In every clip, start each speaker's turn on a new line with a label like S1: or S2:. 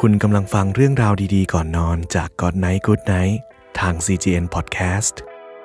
S1: คุณกำลังฟังเรื่องราวดีๆก่อนนอนจาก God Night Good Night ทาง CGN Podcast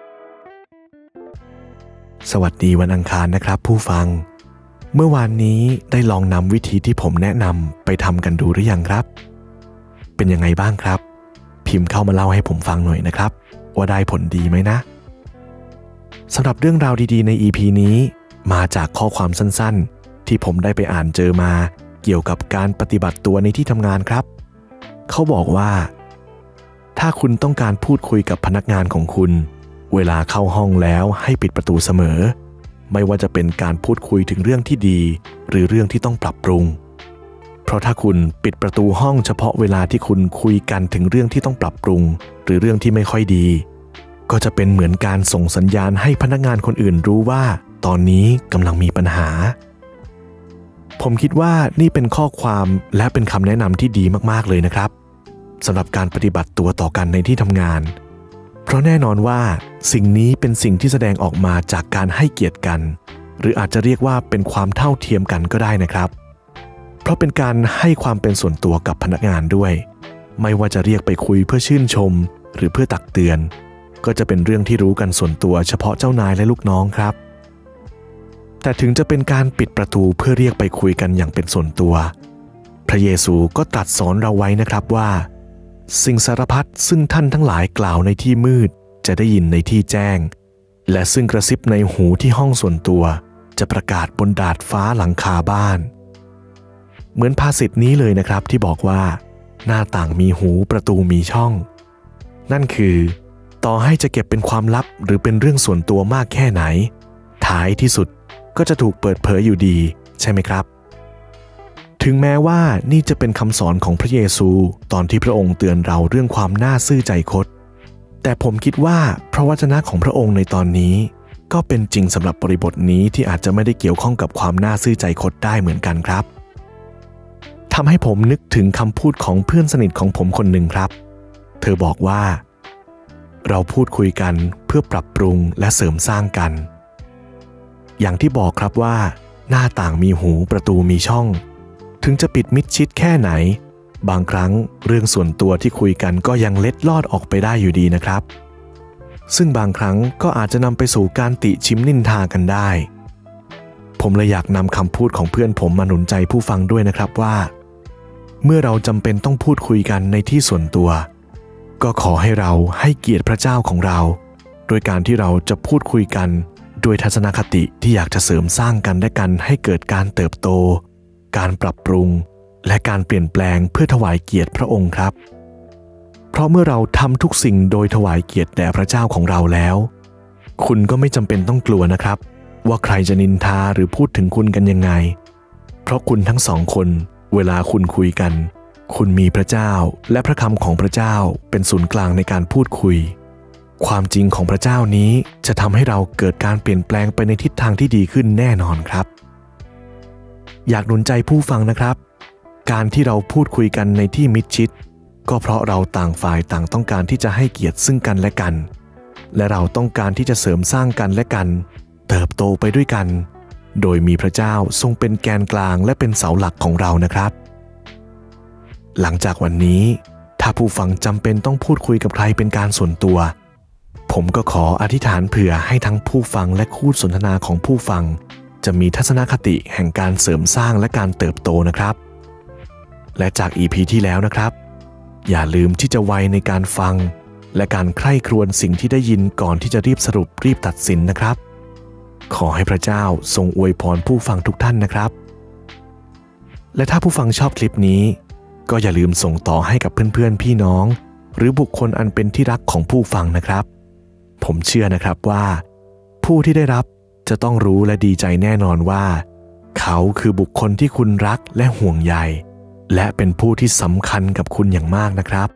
S1: สวัสดีวันอังคารนะครับผู้ฟังเมื่อวานนี้ได้ลองนำวิธีที่ผมแนะนำไปทำกันดูหรือยังครับเป็นยังไงบ้างครับพิมพ์เข้ามาเล่าให้ผมฟังหน่อยนะครับว่าได้ผลดีไหมนะสำหรับเรื่องราวดีๆใน EP นี้มาจากข้อความสั้นๆที่ผมได้ไปอ่านเจอมาเกี่ยวกับการปฏิบัติตัวในที่ทำงานครับเขาบอกว่าถ้าคุณต้องการพูดคุยกับพนักงานของคุณเวลาเข้าห้องแล้วให้ปิดประตูเสมอไม่ว่าจะเป็นการพูดคุยถึงเรื่องที่ดีหรือเรื่องที่ต้องปรับปรุงเพราะถ้าคุณปิดประตูห้องเฉพาะเวลาที่คุณคุยกันถึงเรื่องที่ต้องปรับปรุงหรือเรื่องที่ไม่ค่อยดีก็จะเป็นเหมือนการส่งสัญญาณให้พนักงานคนอื่นรู้ว่าตอนนี้กำลังมีปัญหาผมคิดว่านี่เป็นข้อความและเป็นคำแนะนำที่ดีมากๆเลยนะครับสำหรับการปฏิบัติตัวต่อกันในที่ทำงานเพราะแน่นอนว่าสิ่งนี้เป็นสิ่งที่แสดงออกมาจากการให้เกียรติกันหรืออาจจะเรียกว่าเป็นความเท่าเทียมกันก็ได้นะครับเพราะเป็นการให้ความเป็นส่วนตัวกับพนักงานด้วยไม่ว่าจะเรียกไปคุยเพื่อชื่นชมหรือเพื่อตักเตือนก็จะเป็นเรื่องที่รู้กันส่วนตัวเฉพาะเจ้านายและลูกน้องครับแต่ถึงจะเป็นการปิดประตูเพื่อเรียกไปคุยกันอย่างเป็นส่วนตัวพระเยซูก็ตรัสสอนเราไว้นะครับว่าสิ่งสารพัดซึ่งท่านทั้งหลายกล่าวในที่มืดจะได้ยินในที่แจ้งและซึ่งกระซิบในหูที่ห้องส่วนตัวจะประกาศบนดาดฟ้าหลังคาบ้านเหมือนภาษิตนี้เลยนะครับที่บอกว่าหน้าต่างมีหูประตูมีช่องนั่นคือต่อให้จะเก็บเป็นความลับหรือเป็นเรื่องส่วนตัวมากแค่ไหนท้ายที่สุดก็จะถูกเปิดเผยอยู่ดีใช่ไหมครับถึงแม้ว่านี่จะเป็นคำสอนของพระเยซูตอนที่พระองค์เตือนเราเรื่องความน่าซื่อใจคดแต่ผมคิดว่าพระวจนะของพระองค์ในตอนนี้ก็เป็นจริงสำหรับบริบทนี้ที่อาจจะไม่ได้เกี่ยวข้องกับความน่าซื่อใจคดได้เหมือนกันครับทำให้ผมนึกถึงคำพูดของเพื่อนสนิทของผมคนหนึ่งครับเธอบอกว่าเราพูดคุยกันเพื่อปรับปรุงและเสริมสร้างกันอย่างที่บอกครับว่าหน้าต่างมีหูประตูมีช่องถึงจะปิดมิดชิดแค่ไหนบางครั้งเรื่องส่วนตัวที่คุยกันก็ยังเล็ดลอดออกไปได้อยู่ดีนะครับซึ่งบางครั้งก็อาจจะนำไปสู่การติชิมนินทากันได้ผมเลยอยากนำคำพูดของเพื่อนผมมาหนุนใจผู้ฟังด้วยนะครับว่าเมื่อเราจำเป็นต้องพูดคุยกันในที่ส่วนตัวก็ขอให้เราให้เกียรติพระเจ้าของเราโดยการที่เราจะพูดคุยกันโดยทัศนคติที่อยากจะเสริมสร้างกันและกันให้เกิดการเติบโตการปรับปรุงและการเปลี่ยนแปลงเพื่อถวายเกียรติพระองค์ครับเพราะเมื่อเราทำทุกสิ่งโดยถวายเกียรติแด่พระเจ้าของเราแล้วคุณก็ไม่จำเป็นต้องกลัวนะครับว่าใครจะนินทาหรือพูดถึงคุณกันยังไงเพราะคุณทั้งสองคนเวลาคุณคุยกันคุณมีพระเจ้าและพระคำของพระเจ้าเป็นศูนย์กลางในการพูดคุยความจริงของพระเจ้านี้จะทำให้เราเกิดการเปลี่ยนแปลงไปในทิศทางที่ดีขึ้นแน่นอนครับอยากหนุนใจผู้ฟังนะครับการที่เราพูดคุยกันในที่มิดชิดก็เพราะเราต่างฝ่ายต่างต้องการที่จะให้เกียรติซึ่งกันและกันและเราต้องการที่จะเสริมสร้างกันและกันเติบโตไปด้วยกันโดยมีพระเจ้าทรงเป็นแกนกลางและเป็นเสาหลักของเรานะครับหลังจากวันนี้ถ้าผู้ฟังจำเป็นต้องพูดคุยกับใครเป็นการส่วนตัวผมก็ขออธิษฐานเผื่อให้ทั้งผู้ฟังและคู่สนทนาของผู้ฟังจะมีทัศนคติแห่งการเสริมสร้างและการเติบโตนะครับและจาก EP ที่แล้วนะครับอย่าลืมที่จะไวในการฟังและการใคร่ครวญสิ่งที่ได้ยินก่อนที่จะรีบสรุปรีบตัดสินนะครับขอให้พระเจ้าทรงอวยพรผู้ฟังทุกท่านนะครับและถ้าผู้ฟังชอบคลิปนี้ก็อย่าลืมส่งต่อให้กับเพื่อนๆพี่น้องหรือบุคคลอันเป็นที่รักของผู้ฟังนะครับผมเชื่อนะครับว่าผู้ที่ได้รับจะต้องรู้และดีใจแน่นอนว่าเขาคือบุคคลที่คุณรักและห่วงใยและเป็นผู้ที่สำคัญกับคุณอย่างมากนะครับ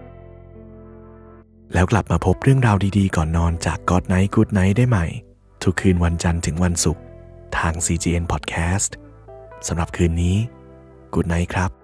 S1: แล้วกลับมาพบเรื่องราวดีๆก่อนนอนจาก God Night Good Night ได้ใหม่ทุกคืนวันจันทร์ถึงวันศุกร์ทาง CGN Podcast สำหรับคืนนี้ Good Night ครับ